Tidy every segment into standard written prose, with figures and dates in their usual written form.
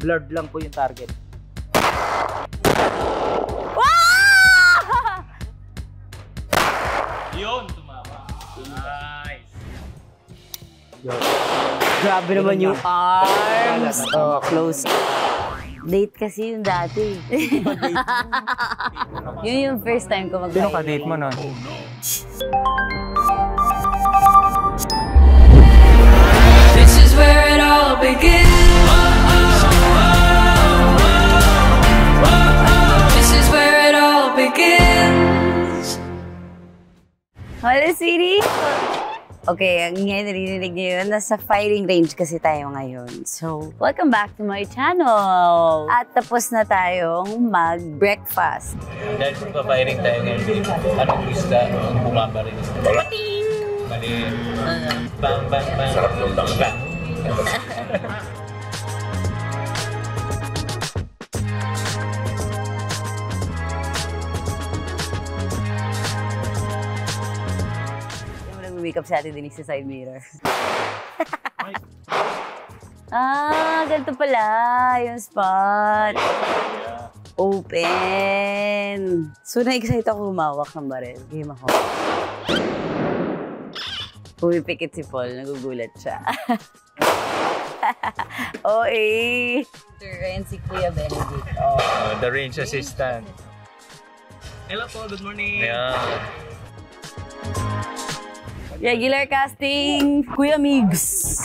blurred lang po yung target. Yun, tumama. Nice. Grabe naman yung arms. Oh, close. Date kasi yung dati. Yun yung first time ko mag-viral. Sino ka-date mo nun? This is where it all begins. This is where it all begins. Hello, sweetie! Okay, ang ngayon narinig niyo yun, nasa firing range kasi tayo ngayon. So, welcome back to my channel! At tapos na tayong mag-breakfast. Dahil kung pa-firing tayo ngayon, anong isda ang bumabarin? Pating! Mali. Bang, bang, bang. Sarap yung bang, bang. Make-up si Ate Denise sa side mirror. Ganito pala yung spot. Open. So, na-excite ako humawak ng baril. Game ako. Pumipikit si Paul. Nagugulat siya. OA. Turn si Kuya Benedict. The range assistant. Hello po, good morning. Yeah. Regular casting, Kuya Migs.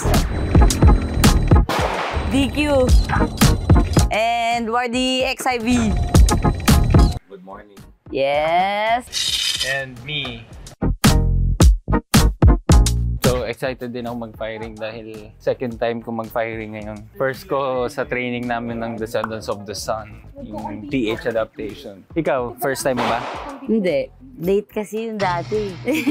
DQ. And Wardy XIV. Good morning. Yes. And me. So, excited din ako mag-firing dahil second time ko mag-firing ngayon. First ko sa training namin ng Descendants of the Sun, yung TH adaptation. Ikaw, first time mo ba? Hindi. Date kasi yung dati.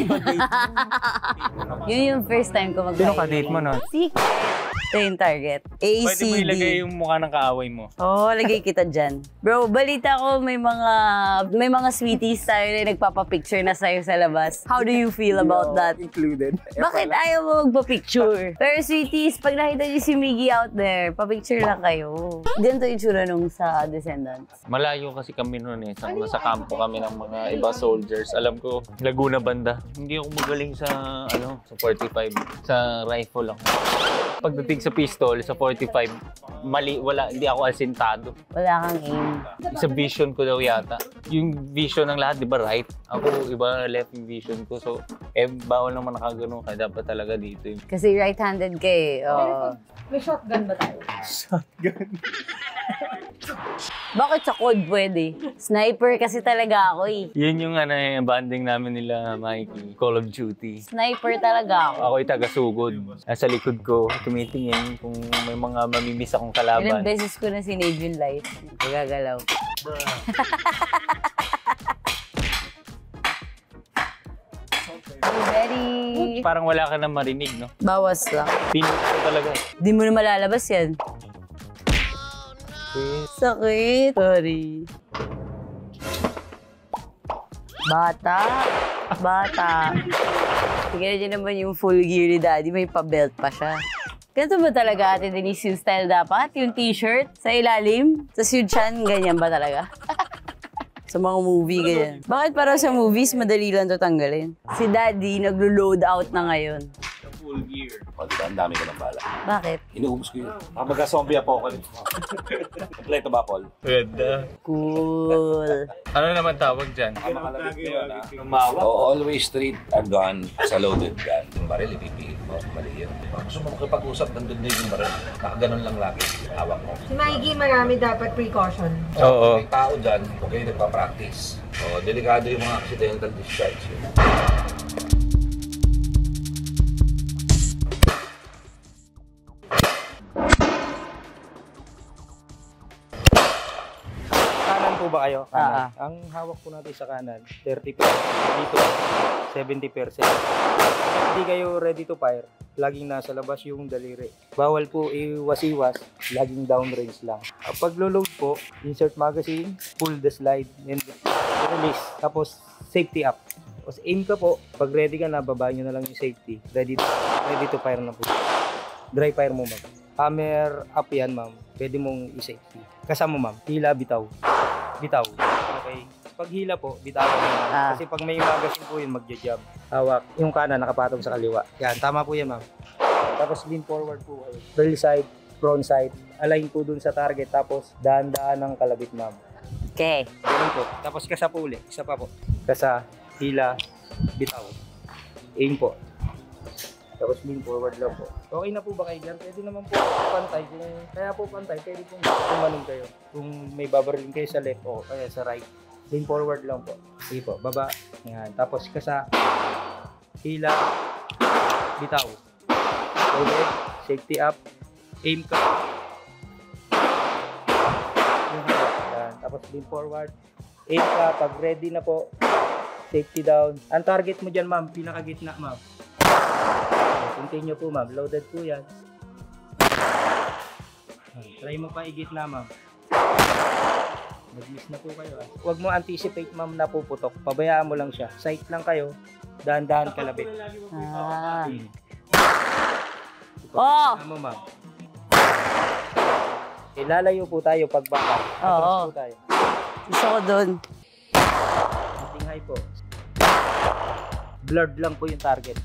Yun yung first time ko mag-firing. Sino ka-date mo nun? Secret. Ito yung target. ACD. Pwede mo ilagay yung mukha ng kaaway mo. Oo, lagay kita dyan. Bro, balita ko may mga sweeties tayo na nagpapapicture na sa'yo sa labas. How do you feel about that? Included. Bakit ayaw mo magpa-picture? Pero sweeties, pag nakita niyo si Mikee out there, pa-picture lang kayo. Ganito yung tsura nung sa Descendants. Malayo kasi kami noon eh. Sa kampo kami ng mga iba soldiers. Alam ko, Laguna banda. Hindi ako magaling sa, sa 45. Sa rifle lang. Pagdating sa pistol, sa 45, hindi ako asintado. Wala kang aim. Sa vision ko daw yata. Yung vision ng lahat, di ba right? Ako, iba left yung vision ko. So, bawal naman nakagano. Kaya dapat talaga dito yun. Kasi right-handed ka eh. May shotgun ba tayo? Shotgun. Bakit sa code pwede? Sniper kasi talaga ako eh. Yun yung banding namin nila, Mikey. Call of Duty. Sniper talaga ako. Ako'y taga-sugod. Nasa likod ko, tumitingin kung may mga mamimiss akong kalaban. Ilang beses ko na sinave yung life. Nagagalaw. Very... Parang wala ka na marinig, no? Bawas lang. Pinuto ko talaga. Di mo na malalabas yan. Sakit. Sorry. Bata. Tignan niyo naman yung full gear ni Daddy. May pa-belt pa siya. Ganito ba talaga, Ate Denise, yung style dapat? Yung t-shirt sa ilalim? Tapos yung chan, ganyan ba talaga? Sa mga movie, ganyan. Bakit parang sa movies, madali lang ito tanggalin? Si Daddy, naglo-load out na ngayon. Full gear. Ang dami ko ng bala. Bakit? Inuubos ko yun. Magka-zombie apocalypse. Kompleto ba, Paul? Ganda. Cool. Ano naman tawag dyan? Makalabit ko yun, ha? Always treat a gun sa loaded gun. Yung baril, ipipihit mo. Mali yun. Gusto mo makipag-usap, nandun din yung baril. Nakaganon lang lagi. Hawak mo. Si Mikey, marami dapat precaution. Oo. May tao dyan, huwag kayo nagpa-practice. Delikado yung mga accidental discharge. Po ba kayo? Ang hawak po natin sa kanan, 30%. Dito, 70%. Hindi kayo ready to fire, laging nasa labas yung daliri. Bawal po iwas-iwas, laging downrange lang. Pag lo-load po, insert magazine, pull the slide, and release. Tapos, safety up. Tapos aim ka po, pag ready ka na, baba nyo na lang yung safety. Ready to fire na po. Dry fire mo, ma'am. Hammer up yan, ma'am. pwede mong i-safety. Kasama ma'am, hila, bitaw. Bitaw. Okay. Pag hila po, bitawan mo ma'am. Kasi pag may magazine po yun, magja-jab. Hawak. Yung kanan nakapatong sa kaliwa. Yan, tama po yan ma'am. Tapos lean forward po kayo. Drill side, front side. Align po dun sa target. Tapos daan-daan ng kalabit ma'am. Okay. Ganun po. Tapos kasa po ulit. Isa pa po. Kasa, hila, bitaw. Aim po. Tapos lean forward lang po. Okay na po ba kayo dyan? Pwede naman po pantay. Kaya po pantay, pwede po kumanin kayo. Kung may babarilin kayo sa left o kaya sa right. Lean forward lang po. Sige po, baba. Yan. Tapos kasa, hila, bitaw. Okay. Safety up. Aim ka. Yan. Tapos lean forward. Aim ka. Pag ready na po, safety down. Ang target mo dyan ma'am, pinakagitna ma'am. Continue po ma'am, loaded po yan. Try mo pa igitna ma'am. Mag-miss na po kayo. Huwag mo anticipate ma'am na puputok. Pabayaan mo lang siya. Sight lang kayo. Dahan-dahan kalabit. Oh! Mo ma'am. Ilalayo po tayo pagbaka. Oo. Po tayo. Gusto ko dun. Ating high po. Blurred lang po yung target.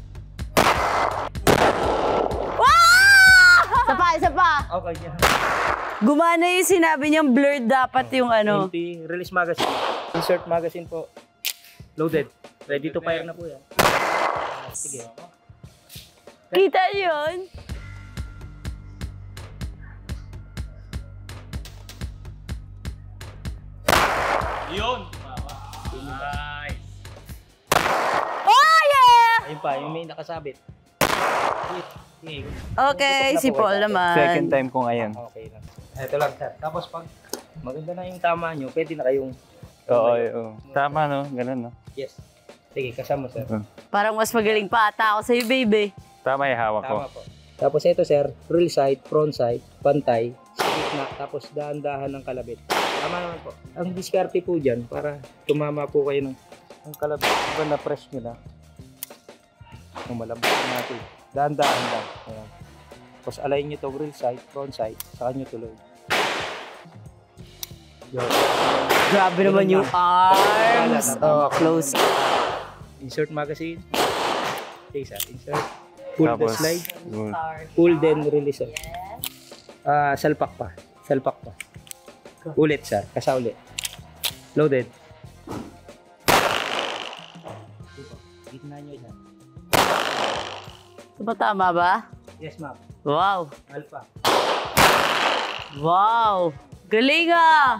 Isa pa. Okay yan. Gumana yung sinabi niyang blurred dapat yung ano. Empty. Release magazine. Insert magazine po. Loaded. Ready to fire na po yan. Sige. Kita niyo yun? Yun! Nice! Oh, yeah! Ayun pa, yung may nakasabit. Sige. Okay, si Paul naman. Second time ko ngayon. Okay lang. Ito lang sir. Tapos pag maganda na yung tama nyo, pwede na kayong... Oo. Tama no, ganun no. Yes. Sige, kasama sir. Parang mas magaling pa ata ako sa'yo, baby. Tama yung hawak ko. Tama po. Tapos ito sir, real side, front side, pantay, gitna, tapos dahan-dahan ng kalabit. Tama naman po. Ang diskarte po dyan, para tumama po kayo ng kalabit. Diba na-press nyo na? Malambot natin. Dahan-dahan lang. Ayan. Tapos align nyo to real side, front side, saka nyo tuloy. Yun. Grabe naman yung arms. Oh, close. Insert magazine. Okay sir, insert. Pull the Tapos, slide. good. Pull then release. Salpak pa. Salpak pa. Ulit sir. Kasa ulit. Loaded. Gitna nyo dyan. Ito ba tama ba? Yes ma'am. Wow. Alpha. Wow. Galing ah!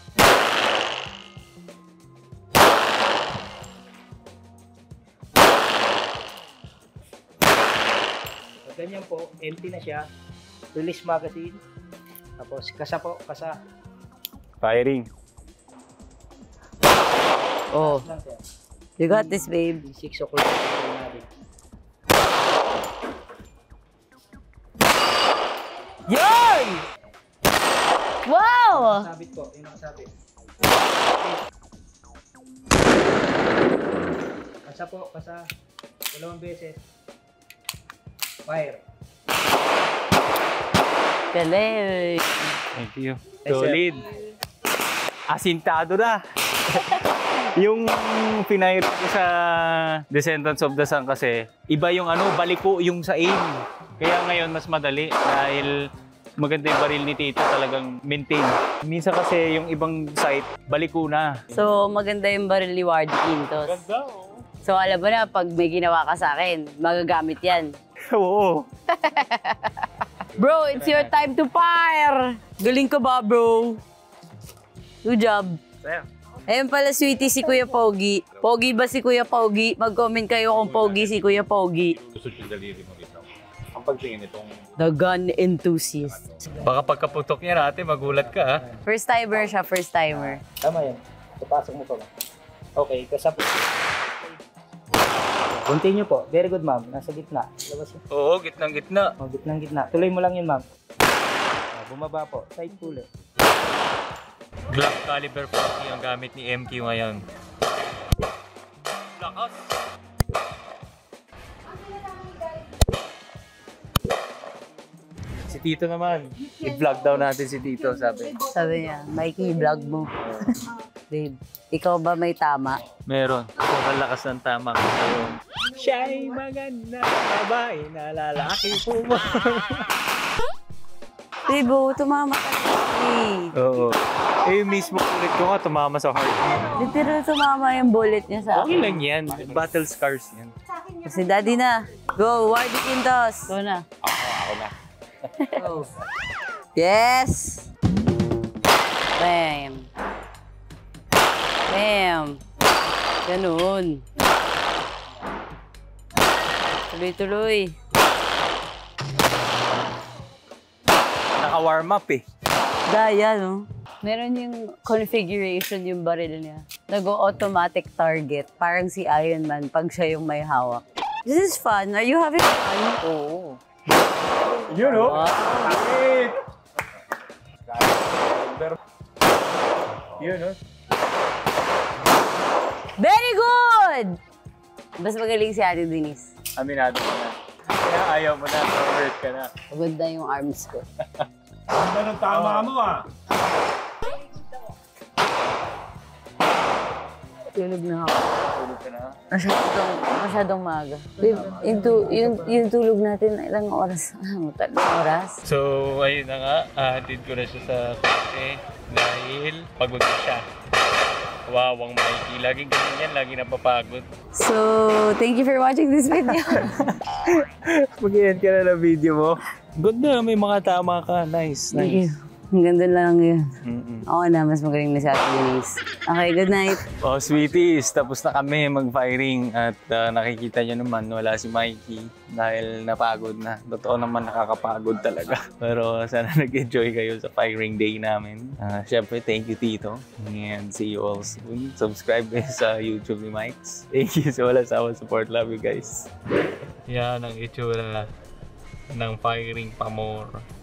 Pag ganyan po, empty na siya. Release magazine. Tapos kasa po. Kasa. Firing. Oh, Lang sir. you got this, babe. 6 o'clock. Natin. Yun! Wow! Sabit po. Yung nakasabit. Kasa po. Kasa. 2 beses. Fire. Galing. Thank you. Yes, sir. Solid. Asintado na. Yung pinahirap ko sa Descendants of the Sun kasi, iba yung baliko yung sa aim. Kaya ngayon mas madali dahil maganda yung baril ni Tito, talagang maintain. Minsan kasi yung ibang site, baliko na. So, maganda yung baril ni Wardy Quintos. Ganda, oh. So, alam mo na, pag may ginawa ka sa akin, magagamit yan. Oo. Bro, it's your time to fire! Galing ka ba, bro? Good job. Sir. Ayun pala, sweetie, si Kuya Pogi. Pogi ba si Kuya Pogi? Mag-comment kayo kung Pogi si Kuya Pogi. Gusto yung daliri mo dito. Ang pagtingin itong... The gun enthusiast. Baka pagkaputok niya natin, magulat ka ha. First timer siya, first timer. Tama yan. Papasok mo pa ba? Okay, kasa po. Continue po. Very good, ma'am. Nasa gitna. Labas yun. Oo, gitnang-gitna. Oh, gitnang-gitna. Tuloy mo lang yun, ma'am. Bumaba po. Side pull. Glock caliber 40 ang gamit ni MQ ngayon. Lakas! Si Tito naman. I-vlog daw natin si Tito, sabi. Sabi niya, Mikey, vlog mo. Babe, ikaw ba may tama? Meron. Sobrang lakas ng tama ko sa'yo. Siya'y maganda, babae na lalaki po mo. Babe, tumama ka na. Oo. Eh, mismo ulit ko nga, tumama sa heart mo. Literal tumama yung bullet niya sa Okay akin. lang yan. Battle scars yan. Kasi daddy na. Go, Wardy Quintos. Go na. Ako na. Go. Yes! Bam. Bam. Ganun. Tuloy-tuloy. Naka-warm up eh. Daya, no? Meron yung configuration yung baril niya. Nag-automatic target. Parang si Iron Man pag siya yung may hawak. This is fun. Are you having fun? Oo. You know? Bakit? You know? Very good! Mas magaling si Ate Denise. Aminado ka na. Kaya ayaw mo na. Hurt ka na. Maganda yung arms ko. Ano ng tama mo ah? Tulog na ako. Tulog ka na. Masyadong maaga. Babe, yung tulog natin, ilang oras? 3 oras? So, ayun na nga. Hatid ko na siya sa kotse dahil pagod na siya. Wawang Mikey. Laging ganyan yan. Laging napapagod. So, thank you for watching this video. Mag-end ka na ng video mo. Good na. May mga tama ka. Nice. Thank you. Ang ganda lang yun. Oo na, mas magaling na si Ate Denise. Okay, good night. Oh, sweeties. Tapos na kami mag-firing at nakikita nyo naman wala si Mikey dahil napagod na. Totoo naman nakakapagod talaga. Pero sana nag-enjoy kayo sa firing day namin. Siyempre, thank you Tito. And see you all soon. Subscribe kayo sa YouTube ni Mikes. Thank you sa wala sa support. Love you guys. Yan ang itsura ng firing pamor.